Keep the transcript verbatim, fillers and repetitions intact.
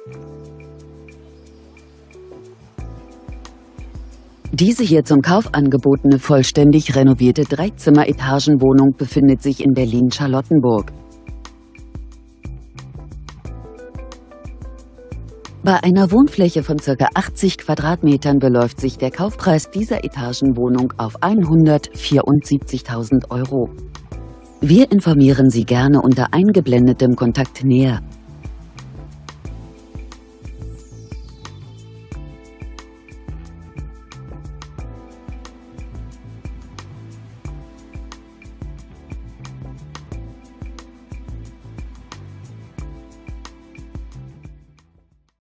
Diese hier zum Kauf angebotene vollständig renovierte Dreizimmer-Etagenwohnung befindet sich in Berlin-Charlottenburg. Bei einer Wohnfläche von ca. achtzig Quadratmetern beläuft sich der Kaufpreis dieser Etagenwohnung auf hundertvierundsiebzigtausend Euro. Wir informieren Sie gerne unter eingeblendetem Kontakt näher.